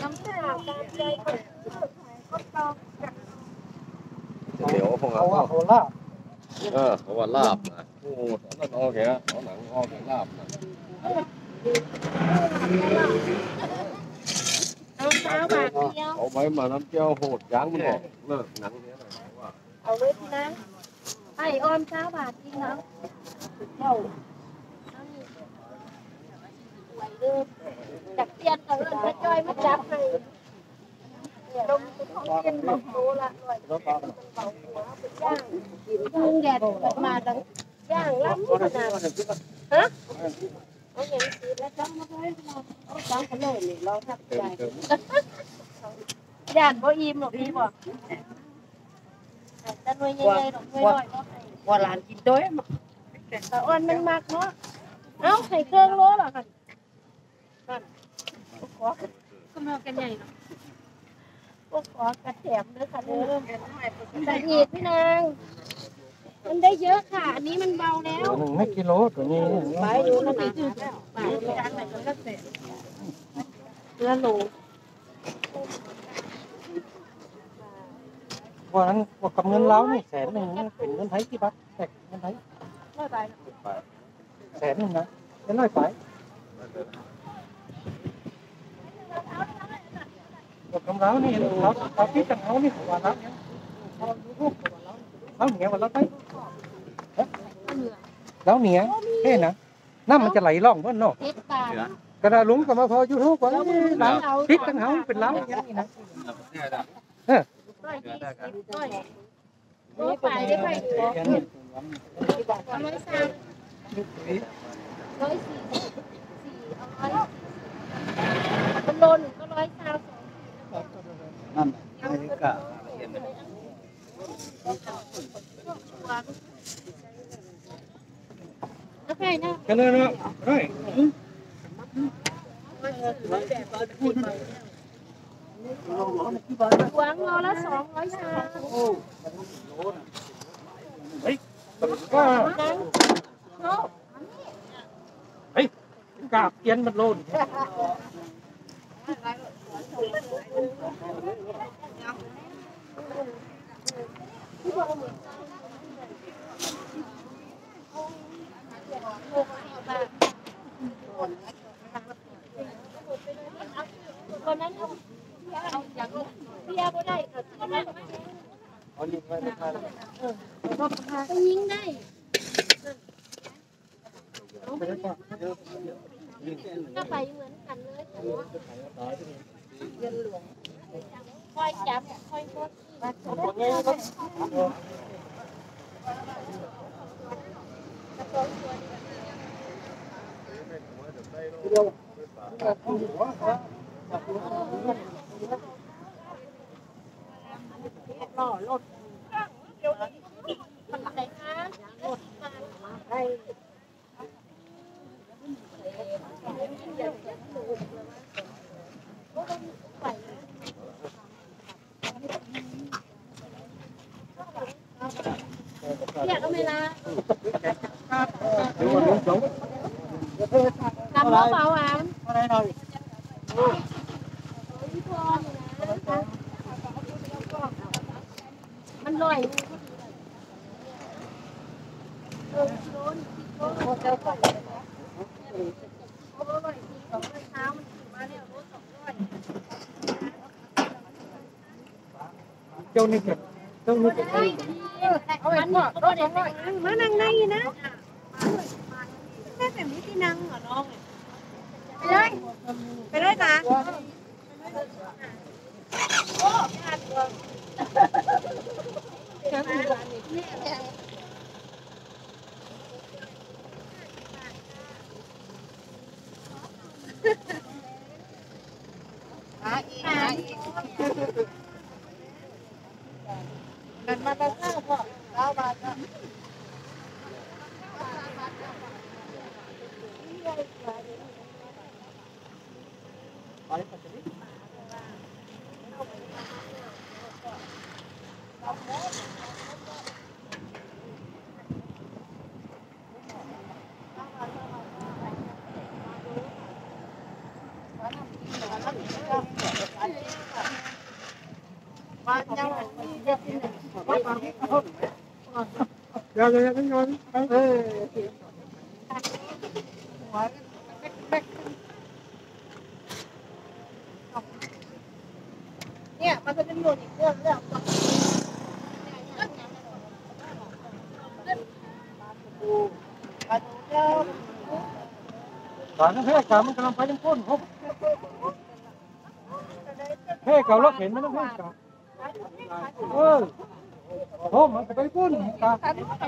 เดี๋ยวพวกเราเขาลาบเขาว่าลาบนะโอ้นั่นโอเคเอาหนังออกเป็นลาบนะเอาไว้มาน้ำเจียวโหดยั้งมันออกเลิกหนังเนี้ยนะว่าเอาไว้ที่นั้นไอ้ออม9 บาทจริงเนาะเจ้าจากเตียนกับเรื่องจอยมาจับให้ลงท้องเตียนบอกโตละหน่อยย่างพุงแดดมาดังย่างล้ำขนาดฮะเอาอย่างนี้แล้วจังมาเลยเอาจังกันเลยนี่เราทับใจย่านบ่อิ่มหรอกพี่บอกแต่หน่วยใหญ่ๆดอกหน่วยน้อยก็ให้ว่าหลานกินด้วยแต่อ้วนมันมากเนาะเอ้าไข่เครื่องโลหรอคะนั่นก็มากันใหญ่เนาะพวกขอกระแถมด้วยค่ะเริ่มใส่หีบพี่นางมันได้เยอะค่ะอันนี้มันเบาแล้วไม่กิโลตัวนี้ไปดูนะพี่ไปจานไหนก็เสร็จเนื้อโลวันนั้นกับเงินเล้านี่100,000เป็นเงินไทยกี่บาทแต่เงินไทย100,000นะเป็น100ไปกับกำเล้านี่เราคิดกันเอานี่ว่าแล้วเนี่ยพอรู้พวกเราเหนียวเราไปแล้วเหนียวแค่นะน้ำมันจะไหลล่องเพื่อนเนาะกระดาลุงก็มาพอยูทูบว่าเราคิดกันเอาเป็นเล้าอย่างนี้นะนี่ไปได้ไป140โลนึงก็120 นั่นนี่ก็กันเลยเนาะเฮ้ยหวังโลละ230 เฮ้ยก็เฮ้ยกาบเกียนมันโลนคนนั้นเอาอย่างเบียร์ก็ได้ค่ะเอายิงไว้ไม่ทันก็ยิงได้ก็ไปเหมือนกันเลยเงินหลวงค่อยจับค่อยกดล่อรถทำอะไรคะรถมาไปอยากเอาเวลาทำรถเปล่าอ่ะมันลอยเจ้านี่เก็บเจ้านี่เก็บมานั่งในนะแค่แบบนี้ที่นั่งเหรอน้องไปเลยตาโอ้ยอัดเลยกันมาตั้งข้าวพอ9 บาทนะเนี่ยมันจะเป็นหนุนอีกเรื่องเรื่องตอนนั้นแพร่กามันกำลังไปยังก้นครับแพร่เก่าเราเห็นมันต้องแพร่กาโอ้มันจะไปก้นกา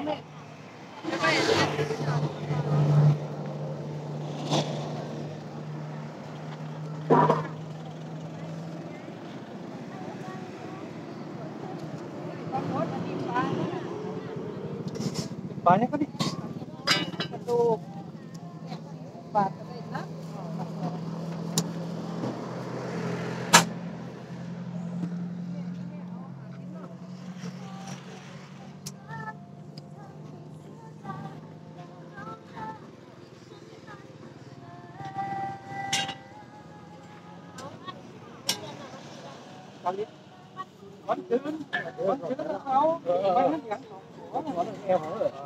ป่านนี้ก็ดิกระดูกบาดเลยนะวันคืนเขาไปนั่งอย่างเขาเอว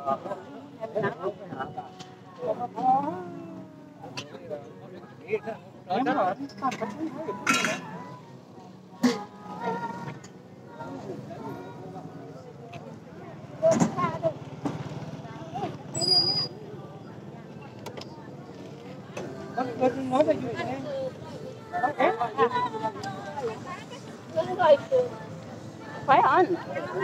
มันเป็นน้อยไปอยู่ไหนไปอัน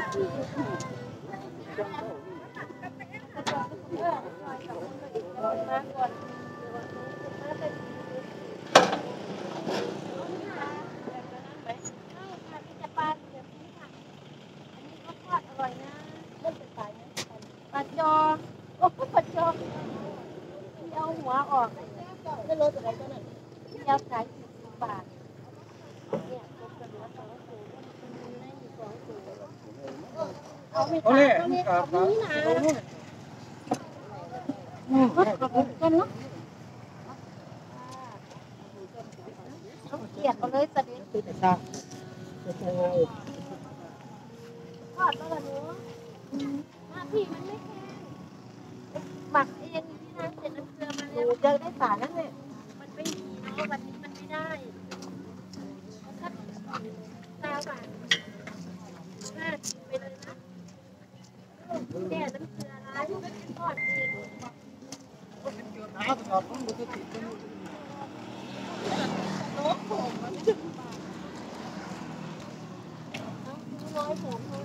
ปัดจอโอ้ปัดจอเอาหัวออกไม่รู้อะไรตัวนั้นยาวขาย10 บาทเนี่ยตัวกระเหลือ2 ตัวได้อยู่2 ตัวเอาไม่ขายเอาไม่ขายนี่นะกันเนาะต้องเกลียดเขาเลยตะเด็นทอดแล้วล่ะหนูหน้าที่มันไม่แค่หมักเองที่ร้านเสร็จน้ำเกลือมาแล้วเจอได้สารนั่นแหละมันไม่มีเนาะวันนี้มันไม่ได้ถ้า3 บาทไปเลยนะแก่น้ำเกลือร้านทอดเองน้องผมมันน้อยผม